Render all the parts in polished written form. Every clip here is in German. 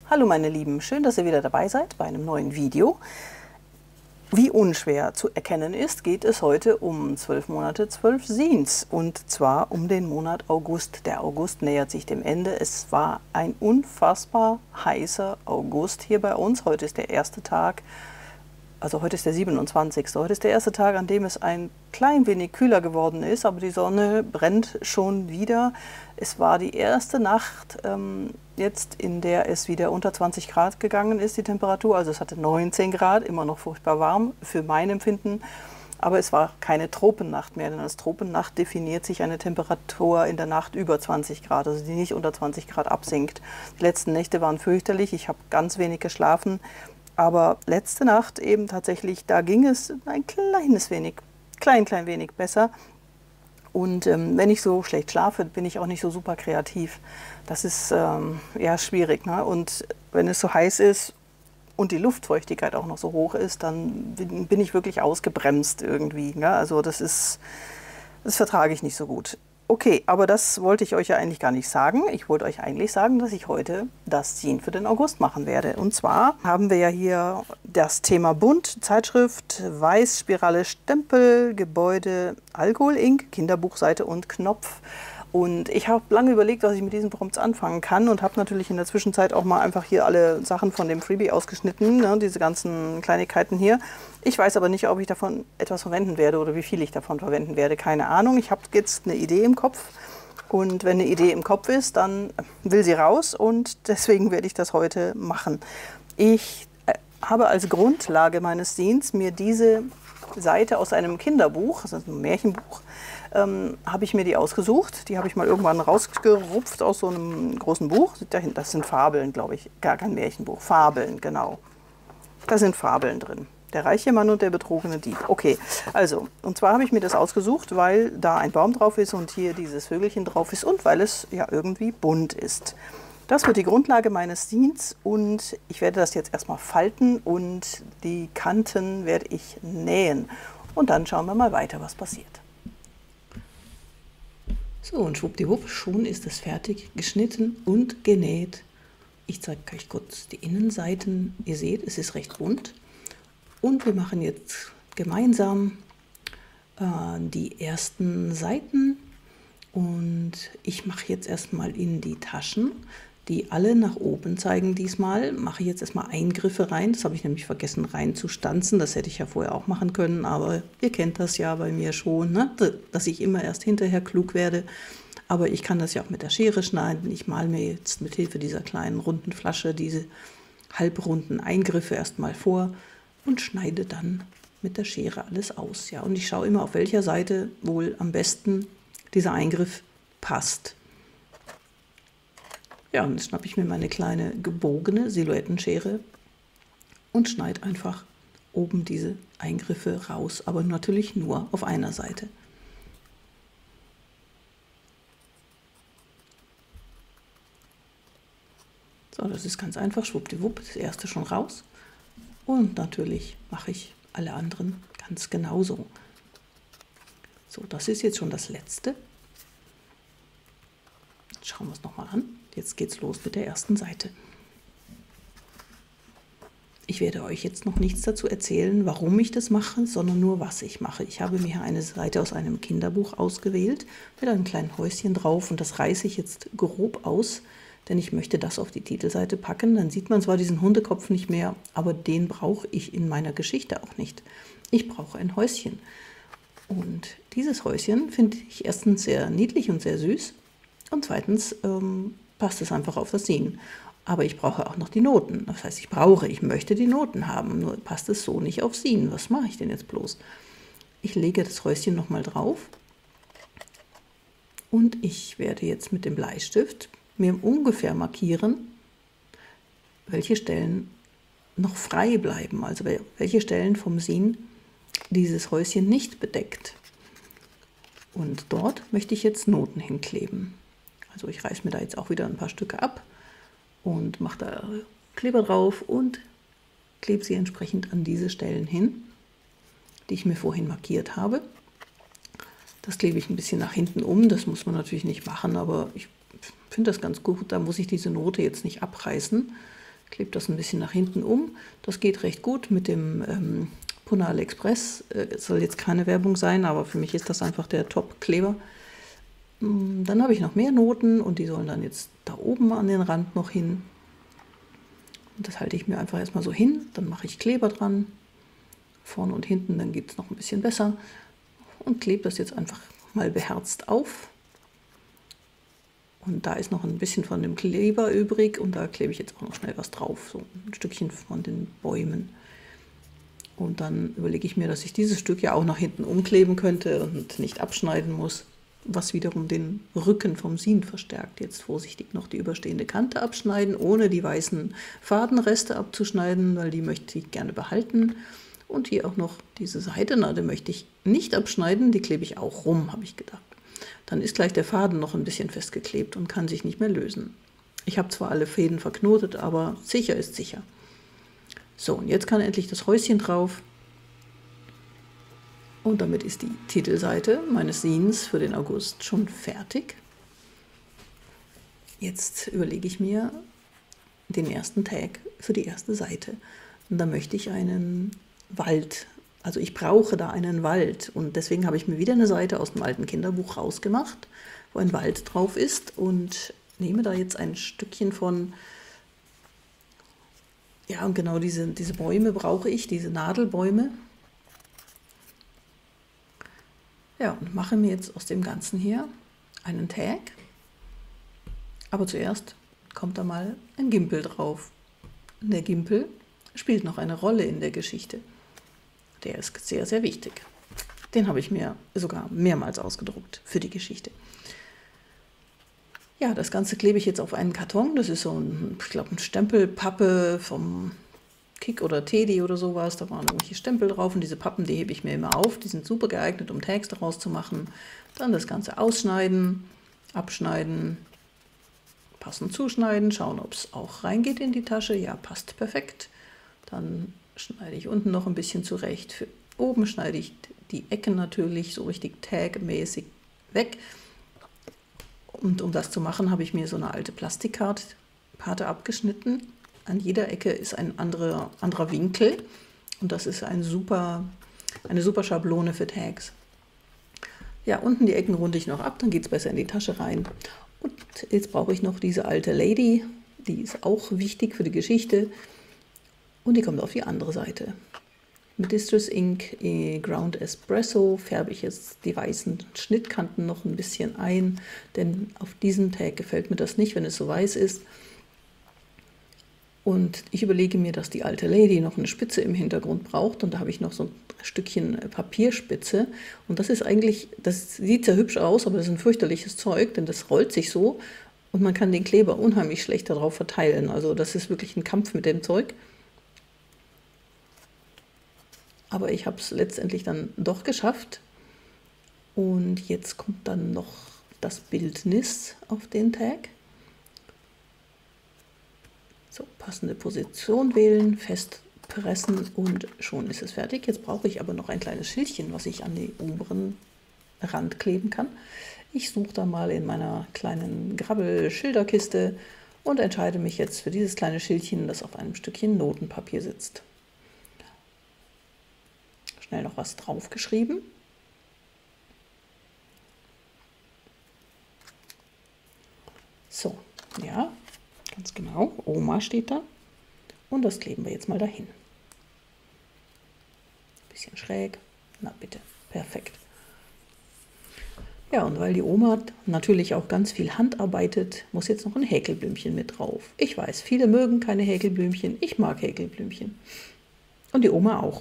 Hallo meine Lieben, schön, dass ihr wieder dabei seid bei einem neuen Video. Wie unschwer zu erkennen ist, geht es heute um 12 Monate, 12 Seens, und zwar um den Monat August. Der August nähert sich dem Ende. Es war ein unfassbar heißer August hier bei uns. Heute ist der erste Tag, also heute ist der 27. Heute ist der erste Tag, an dem es ein klein wenig kühler geworden ist, aber die Sonne brennt schon wieder. Es war die erste Nacht jetzt, in der es wieder unter 20 Grad gegangen ist, die Temperatur. Also es hatte 19 Grad, immer noch furchtbar warm für mein Empfinden. Aber es war keine Tropennacht mehr, denn als Tropennacht definiert sich eine Temperatur in der Nacht über 20 Grad, also die nicht unter 20 Grad absinkt. Die letzten Nächte waren fürchterlich, ich habe ganz wenig geschlafen. Aber letzte Nacht eben tatsächlich, da ging es ein kleines wenig, klein wenig besser. Und wenn ich so schlecht schlafe, bin ich auch nicht so super kreativ. Das ist ja schwierig, ne? Und wenn es so heiß ist und die Luftfeuchtigkeit auch noch so hoch ist, dann bin ich wirklich ausgebremst irgendwie, ne? Also das vertrage ich nicht so gut. Okay, aber das wollte ich euch ja eigentlich gar nicht sagen. Ich wollte euch eigentlich sagen, dass ich heute das Seen für den August machen werde. Und zwar haben wir ja hier das Thema Bunt, Zeitschrift, Weiß, Spirale, Stempel, Gebäude, Alkohol, Ink, Kinderbuchseite und Knopf. Und ich habe lange überlegt, was ich mit diesen Prompts anfangen kann, und habe natürlich in der Zwischenzeit auch mal einfach hier alle Sachen von dem Freebie ausgeschnitten, ne, diese ganzen Kleinigkeiten hier. Ich weiß aber nicht, ob ich davon etwas verwenden werde oder wie viel ich davon verwenden werde. Keine Ahnung. Ich habe jetzt eine Idee im Kopf, und wenn eine Idee im Kopf ist, dann will sie raus, und deswegen werde ich das heute machen. Ich habe als Grundlage meines Seens mir diese Seite aus einem Kinderbuch, also ein Märchenbuch, habe ich mir die ausgesucht. Die habe ich mal irgendwann rausgerupft aus so einem großen Buch. Das sind Fabeln, glaube ich. Gar kein Märchenbuch. Fabeln, genau. Da sind Fabeln drin. Der reiche Mann und der betrogene Dieb. Okay, also, und zwar habe ich mir das ausgesucht, weil da ein Baum drauf ist und hier dieses Vögelchen drauf ist und weil es ja irgendwie bunt ist. Das wird die Grundlage meines Seens, und ich werde das jetzt erstmal falten und die Kanten werde ich nähen. Und dann schauen wir mal weiter, was passiert. So, und schwuppdiwupp, schon ist es fertig geschnitten und genäht. Ich zeige euch kurz die Innenseiten. Ihr seht, es ist recht bunt. Und wir machen jetzt gemeinsam die ersten Seiten. Und ich mache jetzt erstmal in die Taschen, die alle nach oben zeigen diesmal, mache ich jetzt erstmal Eingriffe rein. Das habe ich nämlich vergessen reinzustanzen. Das hätte ich ja vorher auch machen können, aber ihr kennt das ja bei mir schon, ne? Dass ich immer erst hinterher klug werde. Aber ich kann das ja auch mit der Schere schneiden. Ich male mir jetzt mit Hilfe dieser kleinen runden Flasche diese halbrunden Eingriffe erstmal vor und schneide dann mit der Schere alles aus. Ja, und ich schaue immer, auf welcher Seite wohl am besten dieser Eingriff passt. Ja, und jetzt schnappe ich mir meine kleine gebogene Silhouettenschere und schneide einfach oben diese Eingriffe raus, aber natürlich nur auf einer Seite. So, das ist ganz einfach, schwuppdiwupp, das erste schon raus. Und natürlich mache ich alle anderen ganz genauso. So, das ist jetzt schon das letzte. Jetzt schauen wir es nochmal an. Jetzt geht's los mit der ersten Seite. Ich werde euch jetzt noch nichts dazu erzählen, warum ich das mache, sondern nur, was ich mache. Ich habe mir eine Seite aus einem Kinderbuch ausgewählt mit einem kleinen Häuschen drauf, und das reiße ich jetzt grob aus, denn ich möchte das auf die Titelseite packen. Dann sieht man zwar diesen Hundekopf nicht mehr, aber den brauche ich in meiner Geschichte auch nicht. Ich brauche ein Häuschen. Und dieses Häuschen finde ich erstens sehr niedlich und sehr süß, und zweitens passt es einfach auf das Seen. Aber ich brauche auch noch die Noten. Das heißt, ich möchte die Noten haben, nur passt es so nicht auf Seen. Was mache ich denn jetzt bloß? Ich lege das Häuschen nochmal drauf, und ich werde jetzt mit dem Bleistift mir ungefähr markieren, welche Stellen noch frei bleiben, also welche Stellen vom Seen dieses Häuschen nicht bedeckt. Und dort möchte ich jetzt Noten hinkleben. Also ich reiße mir da jetzt auch wieder ein paar Stücke ab und mache da Kleber drauf und klebe sie entsprechend an diese Stellen hin, die ich mir vorhin markiert habe. Das klebe ich ein bisschen nach hinten um, das muss man natürlich nicht machen, aber ich finde das ganz gut, da muss ich diese Note jetzt nicht abreißen. Klebe das ein bisschen nach hinten um. Das geht recht gut mit dem Punal Express. Es soll jetzt keine Werbung sein, aber für mich ist das einfach der Top-Kleber. Dann habe ich noch mehr Noten und die sollen dann jetzt da oben an den Rand noch hin. Und das halte ich mir einfach erstmal so hin. Dann mache ich Kleber dran. Vorne und hinten, dann geht es noch ein bisschen besser. Und klebe das jetzt einfach mal beherzt auf. Und da ist noch ein bisschen von dem Kleber übrig und da klebe ich jetzt auch noch schnell was drauf, so ein Stückchen von den Bäumen. Und dann überlege ich mir, dass ich dieses Stück ja auch nach hinten umkleben könnte und nicht abschneiden muss, was wiederum den Rücken vom Sin verstärkt. Jetzt vorsichtig noch die überstehende Kante abschneiden, ohne die weißen Fadenreste abzuschneiden, weil die möchte ich gerne behalten. Und hier auch noch diese Seitennaht möchte ich nicht abschneiden, die klebe ich auch rum, habe ich gedacht. Dann ist gleich der Faden noch ein bisschen festgeklebt und kann sich nicht mehr lösen. Ich habe zwar alle Fäden verknotet, aber sicher ist sicher. So, und jetzt kann endlich das Häuschen drauf. Und damit ist die Titelseite meines Sins für den August schon fertig. Jetzt überlege ich mir den ersten Tag für die erste Seite. Und da möchte ich einen Wald. Also ich brauche da einen Wald und deswegen habe ich mir wieder eine Seite aus dem alten Kinderbuch rausgemacht, wo ein Wald drauf ist und nehme da jetzt ein Stückchen von, ja, und genau diese Bäume brauche ich, diese Nadelbäume. Ja, und mache mir jetzt aus dem Ganzen hier einen Tag. Aber zuerst kommt da mal ein Gimpel drauf. Der Gimpel spielt noch eine Rolle in der Geschichte. Der ist sehr, sehr wichtig. Den habe ich mir sogar mehrmals ausgedruckt für die Geschichte. Ja, das Ganze klebe ich jetzt auf einen Karton. Das ist so ein, ich glaube, ein Stempelpappe vom Kick oder Teddy oder sowas. Da waren irgendwelche Stempel drauf und diese Pappen, die hebe ich mir immer auf. Die sind super geeignet, um Tags daraus zu machen. Dann das Ganze ausschneiden, abschneiden, passend zuschneiden, schauen, ob es auch reingeht in die Tasche. Ja, passt perfekt. Dann schneide ich unten noch ein bisschen zurecht. Für oben schneide ich die Ecken natürlich so richtig tagmäßig weg. Und um das zu machen, habe ich mir so eine alte Plastikkarte abgeschnitten. An jeder Ecke ist ein anderer Winkel und das ist eine super Schablone für Tags. Ja, unten die Ecken runde ich noch ab, dann geht es besser in die Tasche rein. Und jetzt brauche ich noch diese alte Lady, die ist auch wichtig für die Geschichte. Und die kommt auf die andere Seite. Mit Distress Ink Ground Espresso färbe ich jetzt die weißen Schnittkanten noch ein bisschen ein, denn auf diesem Tag gefällt mir das nicht, wenn es so weiß ist. Und ich überlege mir, dass die alte Lady noch eine Spitze im Hintergrund braucht und da habe ich noch so ein Stückchen Papierspitze. Und das ist eigentlich, das sieht sehr hübsch aus, aber das ist ein fürchterliches Zeug, denn das rollt sich so und man kann den Kleber unheimlich schlecht darauf verteilen. Also das ist wirklich ein Kampf mit dem Zeug. Aber ich habe es letztendlich dann doch geschafft. Und jetzt kommt dann noch das Bildnis auf den Tag. So, passende Position wählen, festpressen und schon ist es fertig. Jetzt brauche ich aber noch ein kleines Schildchen, was ich an den oberen Rand kleben kann. Ich suche da mal in meiner kleinen Grabbel-Schilderkiste und entscheide mich jetzt für dieses kleine Schildchen, das auf einem Stückchen Notenpapier sitzt. Schnell noch was draufgeschrieben. So, ja, ganz genau. Oma steht da. Und das kleben wir jetzt mal dahin. Bisschen schräg. Na bitte, perfekt. Ja, und weil die Oma natürlich auch ganz viel Hand arbeitet, muss jetzt noch ein Häkelblümchen mit drauf. Ich weiß, viele mögen keine Häkelblümchen. Ich mag Häkelblümchen. Und die Oma auch.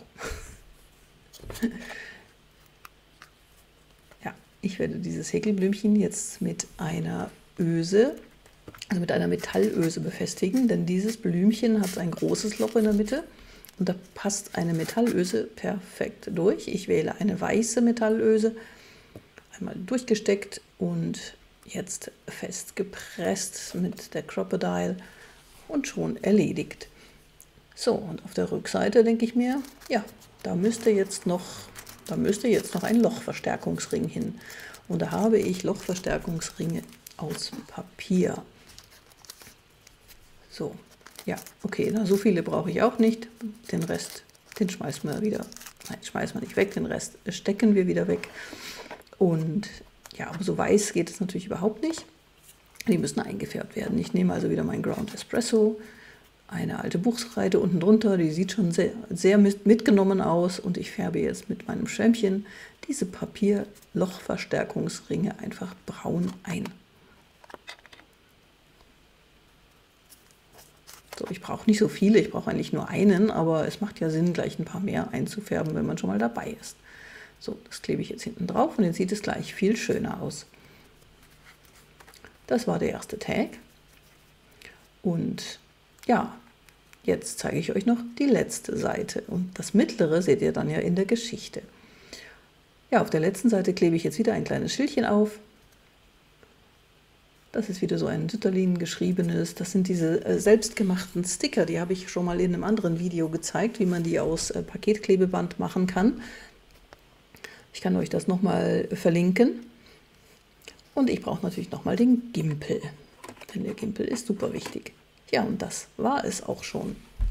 Ja, ich werde dieses Häkelblümchen jetzt mit einer Öse, also mit einer Metallöse befestigen, denn dieses Blümchen hat ein großes Loch in der Mitte und da passt eine Metallöse perfekt durch. Ich wähle eine weiße Metallöse, einmal durchgesteckt und jetzt fest gepresst mit der Crocodile und schon erledigt. So, und auf der Rückseite denke ich mir, ja, da müsste jetzt noch ein Lochverstärkungsring hin. Und da habe ich Lochverstärkungsringe aus Papier. So, Ja, okay, na, so viele brauche ich auch nicht. Den Rest, den schmeißen wir wieder, nein, schmeißen wir nicht weg, den Rest stecken wir wieder weg. Und ja, aber so weiß geht es natürlich überhaupt nicht. Die müssen eingefärbt werden. Ich nehme also wieder meinen Ground Espresso, eine alte Buchseite unten drunter, die sieht schon sehr mitgenommen aus, und ich färbe jetzt mit meinem Schwämmchen diese Papierlochverstärkungsringe einfach braun ein. So, ich brauche nicht so viele, ich brauche eigentlich nur einen, aber es macht ja Sinn, gleich ein paar mehr einzufärben, wenn man schon mal dabei ist. So, das klebe ich jetzt hinten drauf und jetzt sieht es gleich viel schöner aus. Das war der erste Tag. Und ja, jetzt zeige ich euch noch die letzte Seite. Und das mittlere seht ihr dann ja in der Geschichte. Ja, auf der letzten Seite klebe ich jetzt wieder ein kleines Schildchen auf. Das ist wieder so ein Sütterlin geschriebenes. Das sind diese selbstgemachten Sticker, die habe ich schon mal in einem anderen Video gezeigt, wie man die aus Paketklebeband machen kann. Ich kann euch das nochmal verlinken. Und ich brauche natürlich nochmal den Gimpel, denn der Gimpel ist super wichtig. Ja, und das war es auch schon,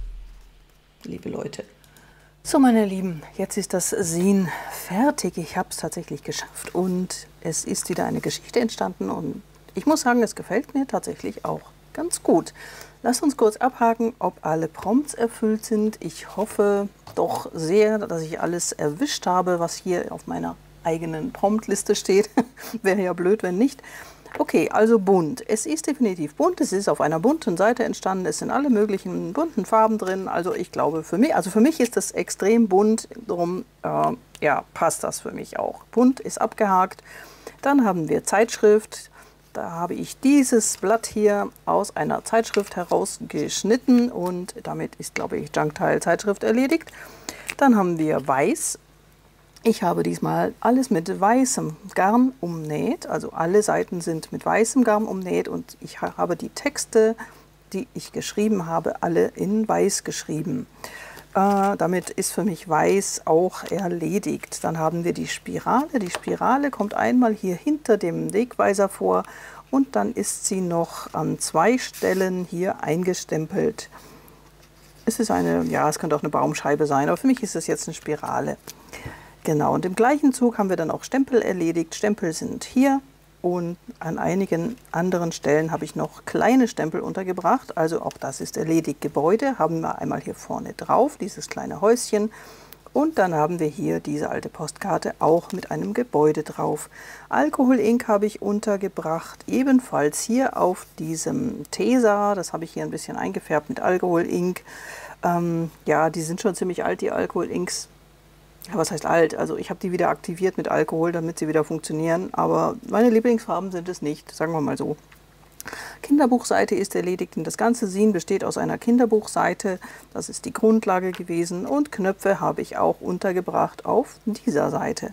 liebe Leute. So, meine Lieben, jetzt ist das Zine fertig. Ich habe es tatsächlich geschafft und es ist wieder eine Geschichte entstanden und ich muss sagen, es gefällt mir tatsächlich auch ganz gut. Lasst uns kurz abhaken, ob alle Prompts erfüllt sind. Ich hoffe doch sehr, dass ich alles erwischt habe, was hier auf meiner eigenen Promptliste steht. Wäre ja blöd, wenn nicht. Okay, also bunt. Es ist definitiv bunt. Es ist auf einer bunten Seite entstanden. Es sind alle möglichen bunten Farben drin. Also ich glaube, für mich ist das extrem bunt. Darum ja, passt das für mich auch. Bunt ist abgehakt. Dann haben wir Zeitschrift. Da habe ich dieses Blatt hier aus einer Zeitschrift herausgeschnitten und damit ist, glaube ich, Junkteil Zeitschrift erledigt. Dann haben wir Weiß. Ich habe diesmal alles mit weißem Garn umnäht, also alle Seiten sind mit weißem Garn umnäht und ich habe die Texte, die ich geschrieben habe, alle in Weiß geschrieben. Damit ist für mich Weiß auch erledigt. Dann haben wir die Spirale. Die Spirale kommt einmal hier hinter dem Wegweiser vor und dann ist sie noch an 2 Stellen hier eingestempelt. Es ist eine, ja, es könnte auch eine Baumscheibe sein, aber für mich ist es jetzt eine Spirale. Genau, und im gleichen Zug haben wir dann auch Stempel erledigt. Stempel sind hier und an einigen anderen Stellen habe ich noch kleine Stempel untergebracht. Also auch das ist erledigt. Gebäude haben wir einmal hier vorne drauf, dieses kleine Häuschen. Und dann haben wir hier diese alte Postkarte auch mit einem Gebäude drauf. Alkohol-Ink habe ich untergebracht, ebenfalls hier auf diesem Tesa. Das habe ich hier ein bisschen eingefärbt mit Alkohol-Ink. Ja, die sind schon ziemlich alt, die Alkohol-Inks. Was heißt alt? Also ich habe die wieder aktiviert mit Alkohol, damit sie wieder funktionieren. Aber meine Lieblingsfarben sind es nicht, sagen wir mal so. Kinderbuchseite ist erledigt und das ganze Zine besteht aus einer Kinderbuchseite. Das ist die Grundlage gewesen und Knöpfe habe ich auch untergebracht auf dieser Seite.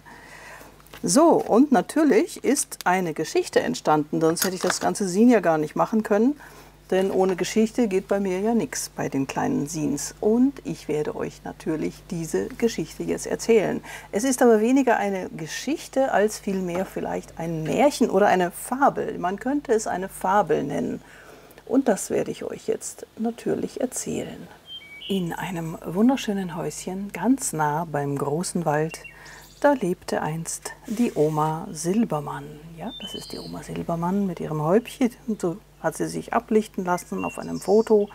So, und natürlich ist eine Geschichte entstanden, sonst hätte ich das ganze Zine ja gar nicht machen können. Denn ohne Geschichte geht bei mir ja nichts bei den kleinen Zines. Und ich werde euch natürlich diese Geschichte jetzt erzählen. Es ist aber weniger eine Geschichte, als vielmehr vielleicht ein Märchen oder eine Fabel. Man könnte es eine Fabel nennen. Und das werde ich euch jetzt natürlich erzählen. In einem wunderschönen Häuschen, ganz nah beim großen Wald, da lebte einst die Oma Silbermann. Ja, das ist die Oma Silbermann mit ihrem Häubchen. So hat sie sich ablichten lassen auf einem Foto.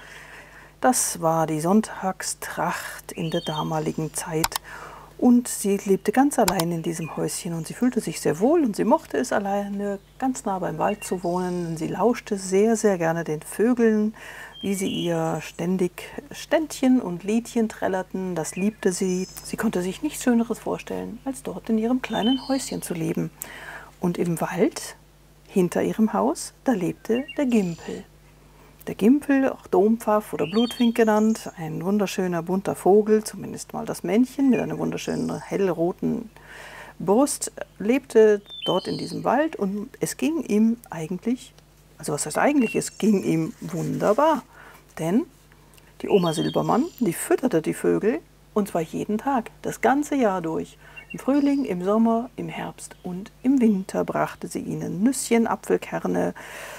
Das war die Sonntagstracht in der damaligen Zeit. Und sie lebte ganz allein in diesem Häuschen und sie fühlte sich sehr wohl und sie mochte es alleine ganz nah beim Wald zu wohnen. Sie lauschte sehr, sehr gerne den Vögeln, wie sie ihr ständig Ständchen und Liedchen trällerten. Das liebte sie. Sie konnte sich nichts Schöneres vorstellen, als dort in ihrem kleinen Häuschen zu leben. Und im Wald hinter ihrem Haus, da lebte der Gimpel. Der Gimpel, auch Dompfaff oder Blutfink genannt, ein wunderschöner bunter Vogel, zumindest mal das Männchen mit einer wunderschönen hellroten Brust, lebte dort in diesem Wald und es ging ihm eigentlich, also was heißt eigentlich, es ging ihm wunderbar. Denn die Oma Silbermann, die fütterte die Vögel und zwar jeden Tag, das ganze Jahr durch. Im Frühling, im Sommer, im Herbst und im Winter brachte sie ihnen Nüsschen, Apfelkerne,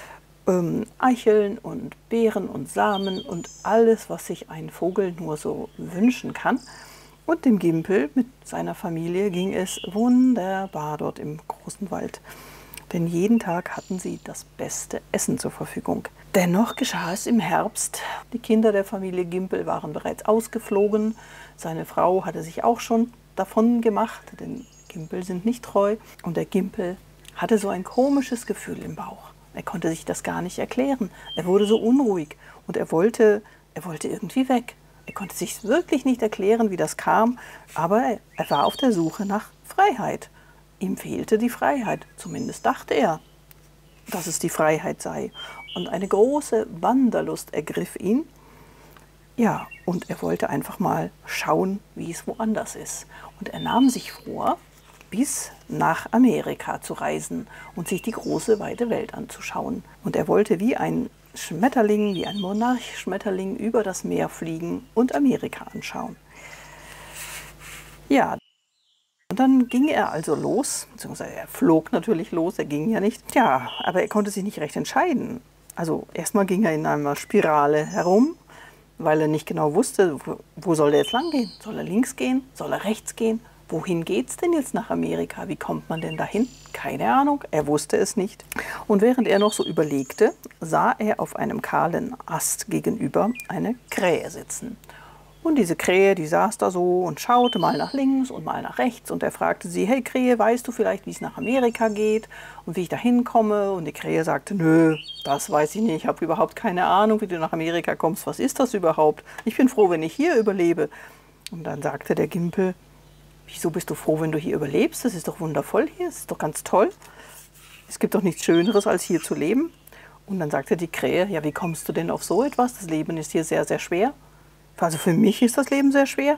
Eicheln und Beeren und Samen und alles, was sich ein Vogel nur so wünschen kann. Und dem Gimpel mit seiner Familie ging es wunderbar dort im großen Wald. Denn jeden Tag hatten sie das beste Essen zur Verfügung. Dennoch geschah es im Herbst. Die Kinder der Familie Gimpel waren bereits ausgeflogen. Seine Frau hatte sich auch schon davon gemacht, denn Gimpel sind nicht treu. Und der Gimpel hatte so ein komisches Gefühl im Bauch. Er konnte sich das gar nicht erklären. Er wurde so unruhig und er wollte irgendwie weg. Er konnte sich wirklich nicht erklären, wie das kam, aber er war auf der Suche nach Freiheit. Ihm fehlte die Freiheit, zumindest dachte er, dass es die Freiheit sei. Und eine große Wanderlust ergriff ihn. Ja, und er wollte einfach mal schauen, wie es woanders ist. Und er nahm sich vor, bis nach Amerika zu reisen und sich die große, weite Welt anzuschauen. Und er wollte wie ein Schmetterling, wie ein Monarchschmetterling über das Meer fliegen und Amerika anschauen. Ja, und dann ging er also los, beziehungsweise er flog natürlich los, er ging ja nicht. Ja, aber er konnte sich nicht recht entscheiden. Also erstmal ging er in einer Spirale herum, weil er nicht genau wusste, wo soll er jetzt lang gehen? Soll er links gehen? Soll er rechts gehen? Wohin geht's denn jetzt nach Amerika? Wie kommt man denn dahin? Keine Ahnung, er wusste es nicht. Und während er noch so überlegte, sah er auf einem kahlen Ast gegenüber eine Krähe sitzen. Und diese Krähe, die saß da so und schaute mal nach links und mal nach rechts. Und er fragte sie, hey Krähe, weißt du vielleicht, wie es nach Amerika geht und wie ich da hinkomme? Und die Krähe sagte, nö, das weiß ich nicht, ich habe überhaupt keine Ahnung, wie du nach Amerika kommst. Was ist das überhaupt? Ich bin froh, wenn ich hier überlebe. Und dann sagte der Gimpel, wieso bist du froh, wenn du hier überlebst? Das ist doch wundervoll hier, das ist doch ganz toll. Es gibt doch nichts Schöneres, als hier zu leben. Und dann sagte die Krähe, ja, wie kommst du denn auf so etwas? Das Leben ist hier sehr, sehr schwer. Also für mich ist das Leben sehr schwer.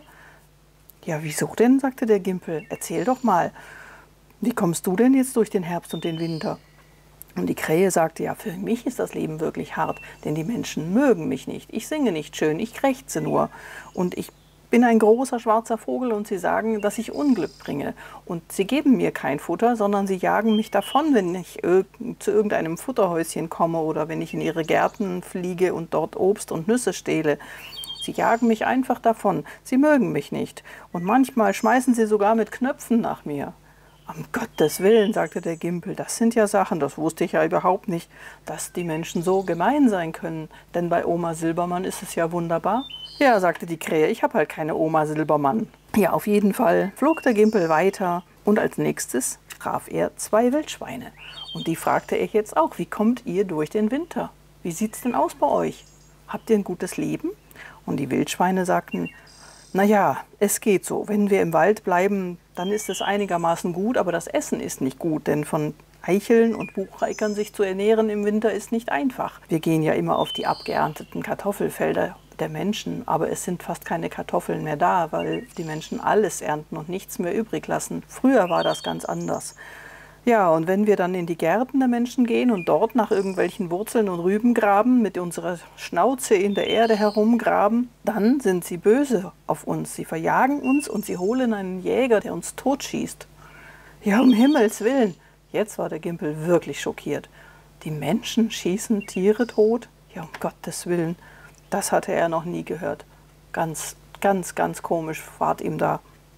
Ja, wieso denn, sagte der Gimpel. Erzähl doch mal, wie kommst du denn jetzt durch den Herbst und den Winter? Und die Krähe sagte, ja, für mich ist das Leben wirklich hart, denn die Menschen mögen mich nicht. Ich singe nicht schön, ich krächze nur. Und ich bin ein großer schwarzer Vogel und sie sagen, dass ich Unglück bringe. Und sie geben mir kein Futter, sondern sie jagen mich davon, wenn ich zu irgendeinem Futterhäuschen komme oder wenn ich in ihre Gärten fliege und dort Obst und Nüsse stehle. Sie jagen mich einfach davon. Sie mögen mich nicht. Und manchmal schmeißen sie sogar mit Knöpfen nach mir. Um Gottes Willen, sagte der Gimpel, das sind ja Sachen, das wusste ich ja überhaupt nicht, dass die Menschen so gemein sein können. Denn bei Oma Silbermann ist es ja wunderbar. Ja, sagte die Krähe, ich habe halt keine Oma Silbermann. Ja, auf jeden Fall flog der Gimpel weiter und als nächstes traf er 2 Wildschweine. Und die fragte er jetzt auch, wie kommt ihr durch den Winter? Wie sieht's denn aus bei euch? Habt ihr ein gutes Leben? Und die Wildschweine sagten, naja, es geht so. Wenn wir im Wald bleiben, dann ist es einigermaßen gut, aber das Essen ist nicht gut, denn von Eicheln und Bucheikern sich zu ernähren im Winter ist nicht einfach. Wir gehen ja immer auf die abgeernteten Kartoffelfelder der Menschen, aber es sind fast keine Kartoffeln mehr da, weil die Menschen alles ernten und nichts mehr übrig lassen. Früher war das ganz anders. Ja, und wenn wir dann in die Gärten der Menschen gehen und dort nach irgendwelchen Wurzeln und Rüben graben, mit unserer Schnauze in der Erde herumgraben, dann sind sie böse auf uns. Sie verjagen uns und sie holen einen Jäger, der uns totschießt. Ja, um Himmels Willen. Jetzt war der Gimpel wirklich schockiert. Die Menschen schießen Tiere tot? Ja, um Gottes Willen. Das hatte er noch nie gehört. Ganz, ganz, ganz komisch ward ihm da.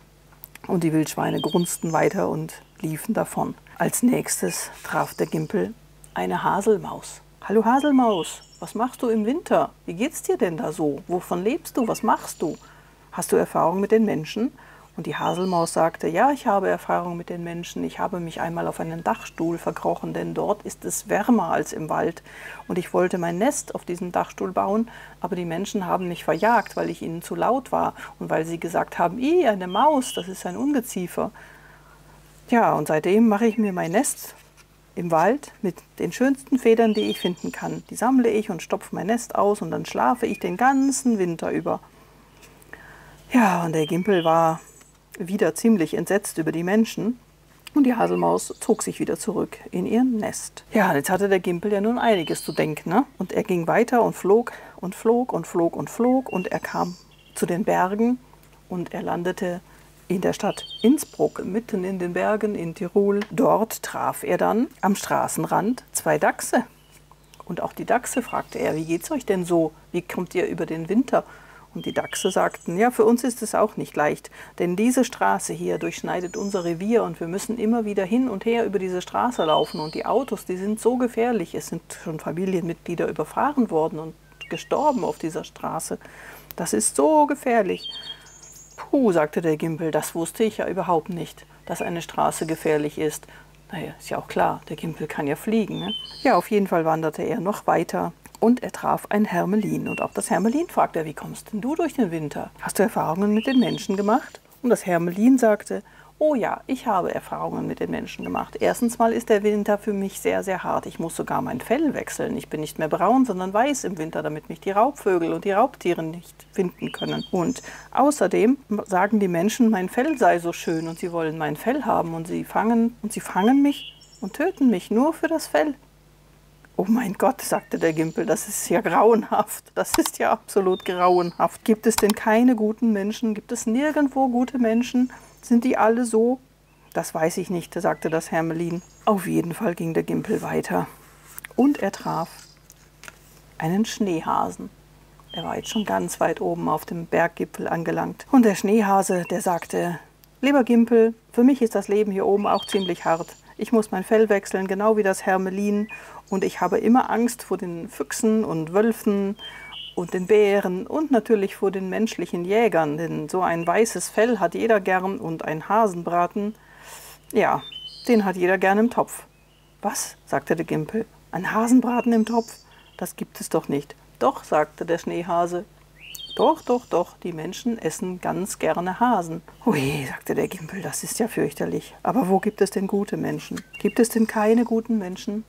Und die Wildschweine grunzten weiter und liefen davon. Als nächstes traf der Gimpel eine Haselmaus. Hallo Haselmaus, was machst du im Winter? Wie geht's dir denn da so? Wovon lebst du? Was machst du? Hast du Erfahrung mit den Menschen? Und die Haselmaus sagte, ja, ich habe Erfahrung mit den Menschen. Ich habe mich einmal auf einen Dachstuhl verkrochen, denn dort ist es wärmer als im Wald. Und ich wollte mein Nest auf diesem Dachstuhl bauen, aber die Menschen haben mich verjagt, weil ich ihnen zu laut war und weil sie gesagt haben, eine Maus, das ist ein Ungeziefer. Ja, und seitdem mache ich mir mein Nest im Wald mit den schönsten Federn, die ich finden kann. Die sammle ich und stopfe mein Nest aus und dann schlafe ich den ganzen Winter über. Ja, und der Gimpel war wieder ziemlich entsetzt über die Menschen und die Haselmaus zog sich wieder zurück in ihr Nest. Ja, und jetzt hatte der Gimpel ja nun einiges zu denken, ne? Und er ging weiter und flog und flog und flog und flog und er kam zu den Bergen und er landete in der Stadt Innsbruck, mitten in den Bergen in Tirol. Dort traf er dann am Straßenrand 2 Dachse. Und auch die Dachse fragte er, wie geht's euch denn so? Wie kommt ihr über den Winter? Und die Dachse sagten, ja, für uns ist es auch nicht leicht, denn diese Straße hier durchschneidet unser Revier und wir müssen immer wieder hin und her über diese Straße laufen. Und die Autos, die sind so gefährlich. Es sind schon Familienmitglieder überfahren worden und gestorben auf dieser Straße. Das ist so gefährlich. Puh, sagte der Gimpel, das wusste ich ja überhaupt nicht, dass eine Straße gefährlich ist. Naja, ist ja auch klar, der Gimpel kann ja fliegen, ne? Ja, auf jeden Fall wanderte er noch weiter. Und er traf ein Hermelin. Und auch das Hermelin fragte er, wie kommst denn du durch den Winter? Hast du Erfahrungen mit den Menschen gemacht? Und das Hermelin sagte, oh ja, ich habe Erfahrungen mit den Menschen gemacht. Erstens mal ist der Winter für mich sehr, sehr hart. Ich muss sogar mein Fell wechseln. Ich bin nicht mehr braun, sondern weiß im Winter, damit mich die Raubvögel und die Raubtiere nicht finden können. Und außerdem sagen die Menschen, mein Fell sei so schön und sie wollen mein Fell haben. Und sie fangen mich und töten mich nur für das Fell. Oh mein Gott, sagte der Gimpel, das ist ja grauenhaft. Das ist ja absolut grauenhaft. Gibt es denn keine guten Menschen? Gibt es nirgendwo gute Menschen? Sind die alle so? Das weiß ich nicht, sagte das Hermelin. Auf jeden Fall ging der Gimpel weiter. Und er traf einen Schneehasen. Er war jetzt schon ganz weit oben auf dem Berggipfel angelangt. Und der Schneehase, der sagte, lieber Gimpel, für mich ist das Leben hier oben auch ziemlich hart. Ich muss mein Fell wechseln, genau wie das Hermelin. Und ich habe immer Angst vor den Füchsen und Wölfen und den Bären und natürlich vor den menschlichen Jägern. Denn so ein weißes Fell hat jeder gern und ein Hasenbraten, ja, den hat jeder gern im Topf. Was? Sagte der Gimpel. Ein Hasenbraten im Topf? Das gibt es doch nicht. Doch, sagte der Schneehase. Doch, doch, doch, die Menschen essen ganz gerne Hasen. Ui, sagte der Gimpel, das ist ja fürchterlich. Aber wo gibt es denn gute Menschen? Gibt es denn keine guten Menschen?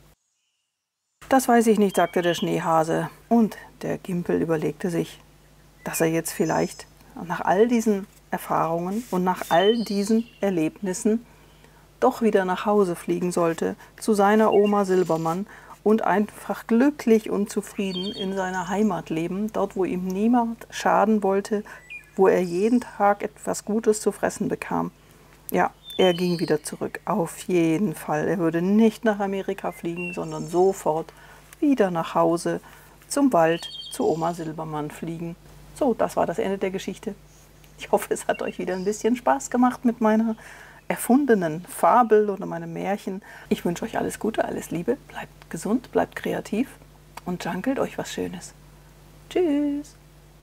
Das weiß ich nicht, sagte der Schneehase. Und der Gimpel überlegte sich, dass er jetzt vielleicht nach all diesen Erfahrungen und nach all diesen Erlebnissen doch wieder nach Hause fliegen sollte, zu seiner Oma Silbermann, und einfach glücklich und zufrieden in seiner Heimat leben, dort, wo ihm niemand schaden wollte, wo er jeden Tag etwas Gutes zu fressen bekam. Ja, er ging wieder zurück, auf jeden Fall. Er würde nicht nach Amerika fliegen, sondern sofort wieder nach Hause, zum Wald, zu Oma Silbermann fliegen. So, das war das Ende der Geschichte. Ich hoffe, es hat euch wieder ein bisschen Spaß gemacht mit meiner erfundenen Fabel oder meinem Märchen. Ich wünsche euch alles Gute, alles Liebe, bleibt gesund, bleibt kreativ und junkelt euch was Schönes. Tschüss!